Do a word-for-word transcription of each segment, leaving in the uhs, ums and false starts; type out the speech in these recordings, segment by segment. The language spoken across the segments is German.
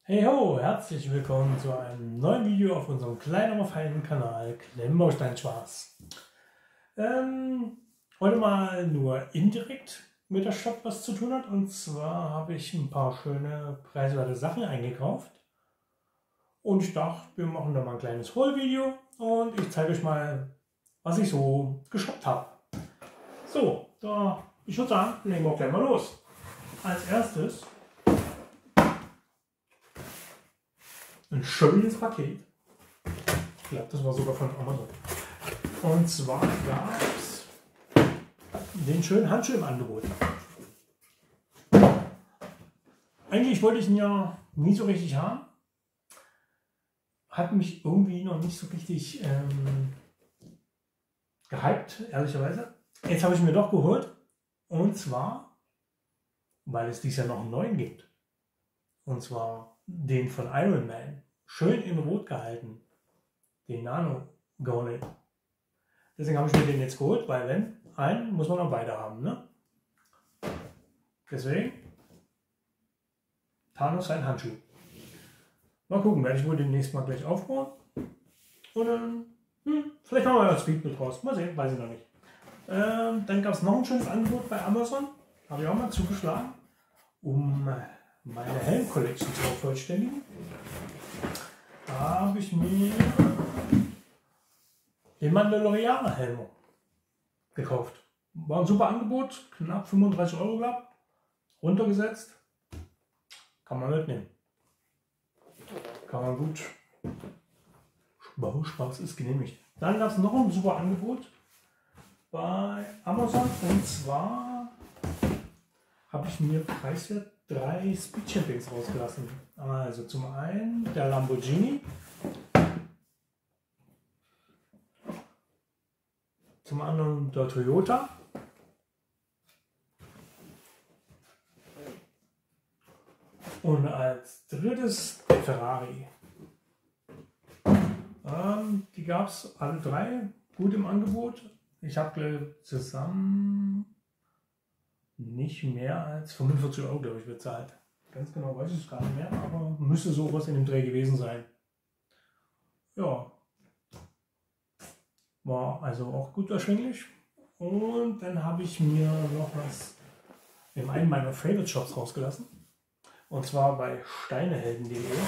Hey ho, herzlich willkommen zu einem neuen Video auf unserem kleinen, aber feinen Kanal Klemmbaustein-Spaß. Ähm, heute mal nur indirekt mit der Stadt was zu tun hat, und zwar habe ich ein paar schöne preiswerte Sachen eingekauft und ich dachte, wir machen da mal ein kleines Haul-Video und ich zeige euch mal, was ich so geshoppt habe. So, da, ich würde sagen, legen wir auch gleich mal los. Als erstes ein schönes Paket. Ich glaube, das war sogar von Amazon. Und zwar gab es den schönen Handschuh im Angebot. Eigentlich wollte ich ihn ja nie so richtig haben. Hat mich irgendwie noch nicht so richtig ähm, gehypt, ehrlicherweise. Jetzt habe ich mir doch geholt. Und zwar, weil es dies Jahr noch einen neuen gibt. Und zwar den von Iron Man. Schön in Rot gehalten. Den Nano Gauntlet. Deswegen habe ich mir den jetzt geholt, weil wenn einen muss man auch beide haben, ne? Deswegen Thanos sein Handschuh. Mal gucken, werde ich wohl demnächst mal gleich aufbauen. Und dann, hm, vielleicht machen wir ja Speed mit raus. Mal sehen, weiß ich noch nicht. Ähm, dann gab es noch ein schönes Angebot bei Amazon. Habe ich auch mal zugeschlagen, um meine Helm-Collection zu vervollständigen. Da habe ich mir den Mandalorianer-Helm gekauft. War ein super Angebot, knapp fünfunddreißig Euro, glaube ich. Runtergesetzt. Kann man mitnehmen. Kann man gut. Spaß ist genehmigt. Dann gab es noch ein super Angebot bei Amazon, und zwar habe ich mir preiswert drei Speed Champions rausgelassen. Also zum einen der Lamborghini, zum anderen der Toyota und als drittes der Ferrari. Ähm, die gab es alle drei gut im Angebot. Ich habe zusammen nicht mehr als fünfundvierzig Euro, glaube ich, bezahlt. Ganz genau weiß ich es gar nicht mehr, aber müsste sowas in dem Dreh gewesen sein. Ja, war also auch gut erschwinglich. Und dann habe ich mir noch was in einem meiner Favorite Shops rausgelassen. Und zwar bei steinehelden punkt de.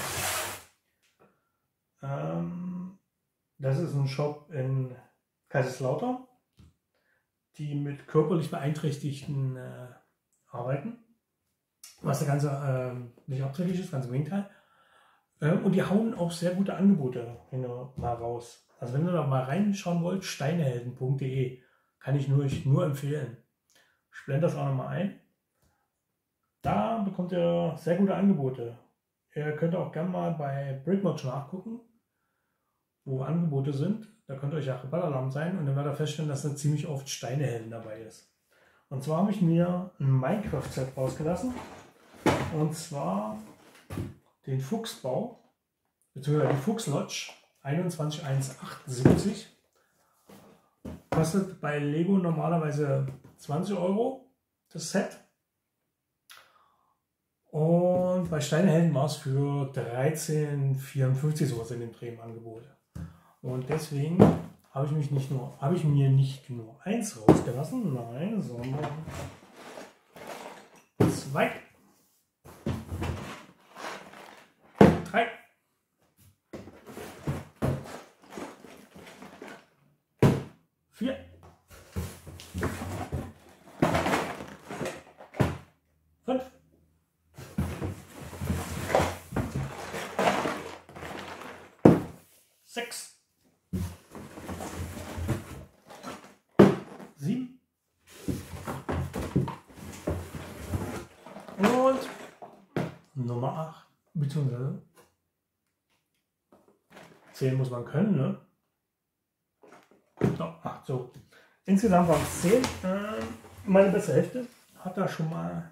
Ähm, das ist ein Shop in Kaiserslautern, die mit körperlich Beeinträchtigten äh, arbeiten. Was der ganze äh, nicht abträglich ist, ganz im Gegenteil. Ähm, und die hauen auch sehr gute Angebote hin und mal raus. Also wenn ihr da mal reinschauen wollt, steinehelden punkt de, kann ich nur, ich nur empfehlen. Ich blende das auch nochmal ein. Da bekommt ihr sehr gute Angebote. Ihr könnt auch gerne mal bei Brickmodge nachgucken, wo Angebote sind. Da könnt ihr euch ja Balleralarm sein, und dann werdet ihr feststellen, dass da ziemlich oft Steinehelden dabei ist. Und zwar habe ich mir ein Minecraft-Set rausgelassen. Und zwar den Fuchsbau, beziehungsweise die Fuchslodge einundzwanzig eins achtundsiebzig. Kostet bei Lego normalerweise zwanzig Euro das Set. Und bei Steinehelden war es für dreizehn vierundfünfzig sowas in dem Dreh im Angebot. Und deswegen habe ich mich nicht nur, habe ich mir nicht nur eins rausgelassen, nein, sondern zwei, drei, vier, fünf, sechs, sieben und Nummer acht, beziehungsweise zehn muss man können, ne? So, acht, so. Insgesamt waren es zehn. Äh, meine beste Hälfte hat da schon mal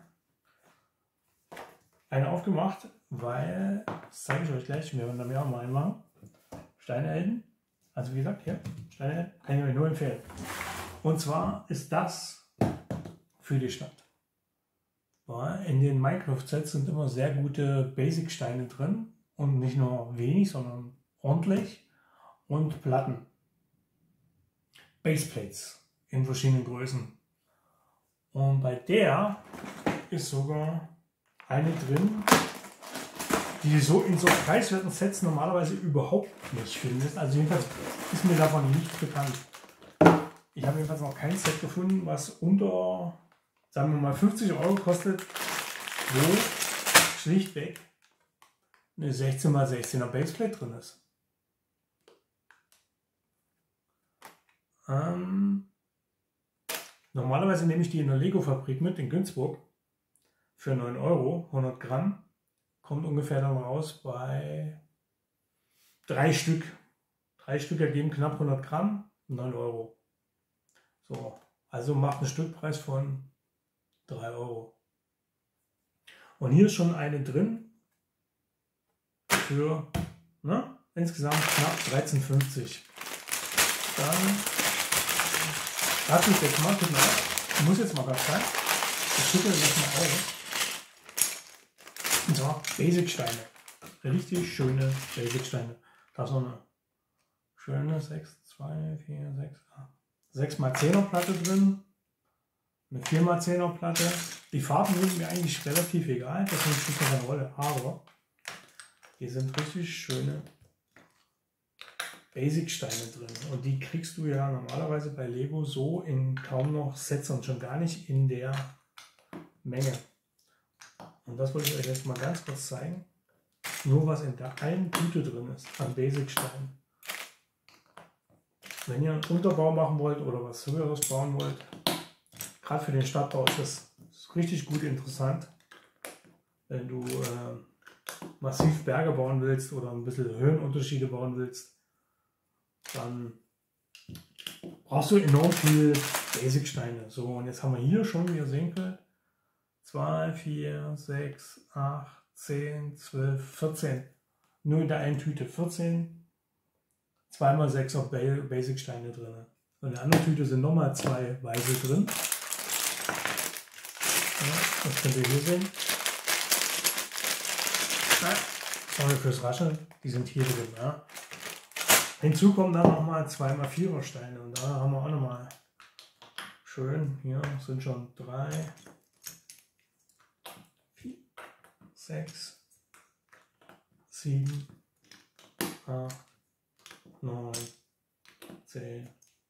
eine aufgemacht, weil, das zeige ich euch gleich, wir werden da mehr mal einmachen. Steinehelden, also wie gesagt, hier, Steinehelden, kann ich euch nur empfehlen. Und zwar ist das für die Stadt. In den Minecraft-Sets sind immer sehr gute Basic-Steine drin und nicht nur wenig, sondern ordentlich und Platten. Baseplates in verschiedenen Größen. Und bei der ist sogar eine drin, die du so in so preiswerten Sets normalerweise überhaupt nicht findest. Also jedenfalls ist mir davon nichts bekannt. Ich habe jedenfalls noch kein Set gefunden, was unter, sagen wir mal, fünfzig Euro kostet, wo schlichtweg eine sechzehn mal sechzehner Baseplate drin ist. Ähm, normalerweise nehme ich die in der Lego-Fabrik mit in Günzburg für neun Euro, hundert Gramm. Kommt ungefähr dann raus bei drei Stück. Drei Stück ergeben knapp hundert Gramm, neun Euro. So, also macht einen Stückpreis von drei Euro. Und hier ist schon eine drin für ne, insgesamt knapp dreizehn fünfzig. Dann lass mich jetzt mal, mal ich muss jetzt mal was sagen. Ich schüttle das mal aus. Und zwar Basic-Steine. Richtig schöne Basic-Steine. Da ist noch eine schöne sechs, zwei, vier, sechs, sechs mal zehner Platte drin. Eine vier mal zehner Platte. Die Farben sind mir eigentlich relativ egal, das spielt keine Rolle. Aber hier sind richtig schöne Basic-Steine drin. Und die kriegst du ja normalerweise bei Lego so in kaum noch Sets und schon gar nicht in der Menge. Und das wollte ich euch jetzt mal ganz kurz zeigen. Nur was in der einen Tüte drin ist an Basic-Steinen. Wenn ihr einen Unterbau machen wollt oder was Höheres bauen wollt, gerade für den Stadtbau ist das richtig gut interessant. Wenn du äh, massiv Berge bauen willst oder ein bisschen Höhenunterschiede bauen willst, dann brauchst du enorm viel Basic-Steine. So, und jetzt haben wir hier schon, wie ihr sehen könnt, zwei, vier, sechs, acht, zehn, zwölf, vierzehn. Nur in der einen Tüte vierzehn, zwei mal sechser Basic-Steine drin. Und in der anderen Tüte sind nochmal zwei weiße drin. Ja, das könnt ihr hier sehen. Sorry fürs Rascheln, die sind hier drin. Ja. Hinzu kommen dann nochmal zwei mal vierer Steine. Und da haben wir auch nochmal schön, hier sind schon drei, sechs, sieben, acht, neun, zehn,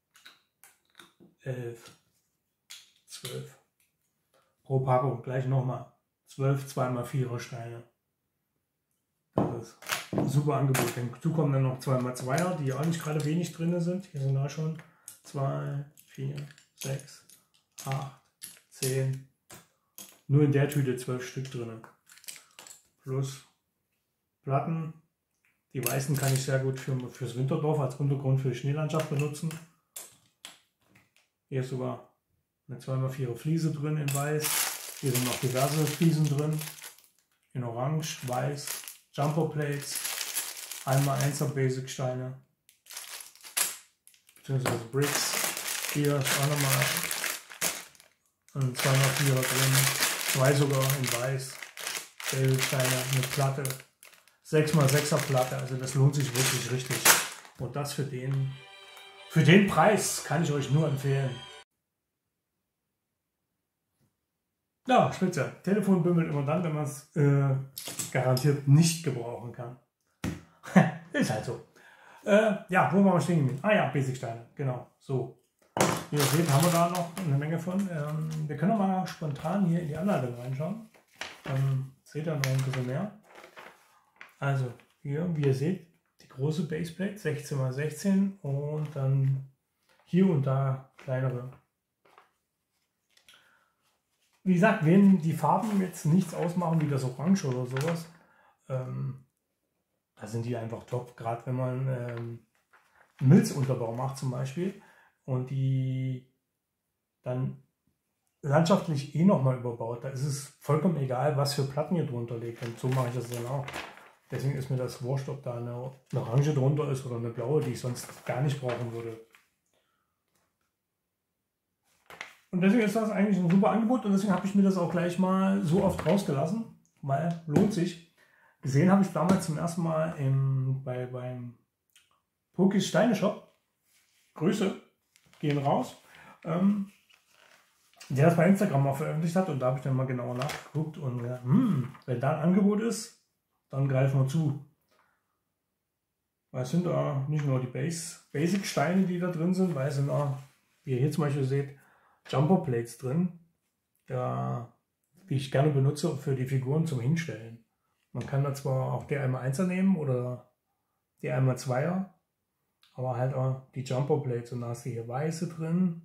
elf, zwölf. Pro Packung gleich nochmal zwölf zwei mal vierer Steine. Das ist ein super Angebot. Hinzu kommen dann noch zwei mal zweier, die auch nicht gerade wenig drin sind. Hier sind da schon zwei, vier, sechs, acht, zehn. Nur in der Tüte zwölf Stück drin. Plus Platten. Die weißen kann ich sehr gut für, fürs Winterdorf als Untergrund für die Schneelandschaft benutzen. Hier ist sogar eine zwei mal vierer Fliese drin in weiß. Hier sind noch diverse Fliesen drin. In orange, weiß, Jumper Plates, eins mal einser Basic Steine, beziehungsweise Bricks. Hier ist auch nochmal ein zwei mal vierer drin. Zwei sogar in weiß. Steine, eine Platte, sechs mal sechser Platte, also das lohnt sich wirklich richtig. Und das für den, für den Preis kann ich euch nur empfehlen. Ja, spitze. Telefon bimmelt immer dann, wenn man es äh, garantiert nicht gebrauchen kann. Ist halt so. Äh, ja, wo waren wir stehen geblieben? Ah ja, Basic-Steine, genau. So. Wie ihr seht, haben wir da noch eine Menge von. Ähm, wir können noch mal spontan hier in die Anleitung reinschauen. Dann seht ihr noch ein bisschen mehr. Also hier, wie ihr seht, die große Baseplate sechzehn mal sechzehn und dann hier und da kleinere. Wie gesagt, wenn die Farben jetzt nichts ausmachen, wie das Orange oder sowas, ähm, da sind die einfach top. Gerade wenn man ähm, einen Milzunterbau macht zum Beispiel und die dann landschaftlich eh nochmal überbaut, da ist es vollkommen egal, was für Platten ihr drunter legt. Und so mache ich das dann auch. Deswegen ist mir das wurscht, ob da eine, eine Orange drunter ist oder eine blaue, die ich sonst gar nicht brauchen würde. Und deswegen ist das eigentlich ein super Angebot und deswegen habe ich mir das auch gleich mal so oft rausgelassen, weil lohnt sich. Gesehen habe ich damals zum ersten Mal im, bei, beim Pokis Steine Shop. Grüße gehen raus. Ähm, der das bei Instagram mal veröffentlicht hat und da habe ich dann mal genauer nachgeguckt und gesagt, hm, wenn da ein Angebot ist, dann greifen wir zu. Weil es sind da nicht nur die Base, Basic Steine, die da drin sind, weil es sind auch, wie ihr hier zum Beispiel seht, Jumper Plates drin, da, die ich gerne benutze für die Figuren zum Hinstellen. Man kann da zwar auch D eins eins nehmen oder D eins zweier, aber halt auch die Jumper Plates. Und da hast du hier weiße drin,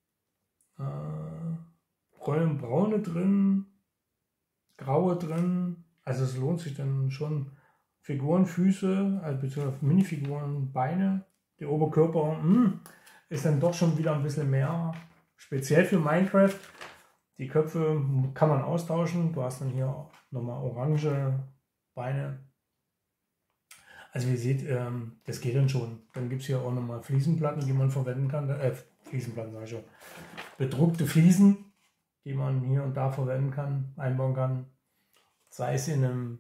äh, braune drin, graue drin. Also es lohnt sich dann schon. Figuren, Füße, also beziehungsweise Minifiguren, Beine, der Oberkörper mh, ist dann doch schon wieder ein bisschen mehr. Speziell für Minecraft. Die Köpfe kann man austauschen. Du hast dann hier nochmal orange Beine. Also wie ihr seht, ähm, das geht dann schon. Dann gibt es hier auch nochmal Fliesenplatten, die man verwenden kann. Äh, Fliesenplatten sage ich schon. Bedruckte Fliesen, die man hier und da verwenden kann, einbauen kann. Sei es in einem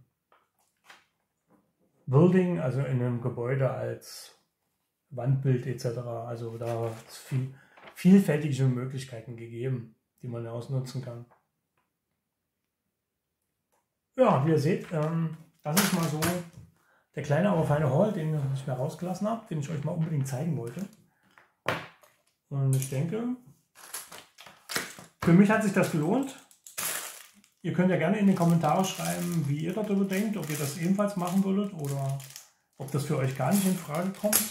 Building, also in einem Gebäude als Wandbild et cetera. Also da ist viel, vielfältige Möglichkeiten gegeben, die man ausnutzen kann. Ja, wie ihr seht, ähm, das ist mal so der kleine, aber feine Haul, den ich mir rausgelassen habe, den ich euch mal unbedingt zeigen wollte. Und ich denke, für mich hat sich das gelohnt. Ihr könnt ja gerne in die Kommentare schreiben, wie ihr darüber denkt, ob ihr das ebenfalls machen würdet oder ob das für euch gar nicht in Frage kommt.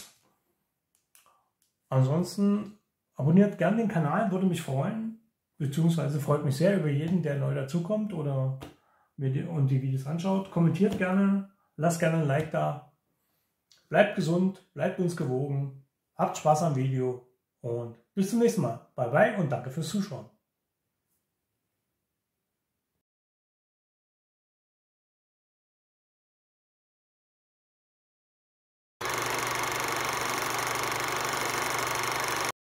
Ansonsten abonniert gerne den Kanal, würde mich freuen, beziehungsweise freut mich sehr über jeden, der neu dazukommt oder mir die, und die Videos anschaut. Kommentiert gerne, lasst gerne ein Like da. Bleibt gesund, bleibt uns gewogen, habt Spaß am Video und bis zum nächsten Mal. Bye bye und danke fürs Zuschauen.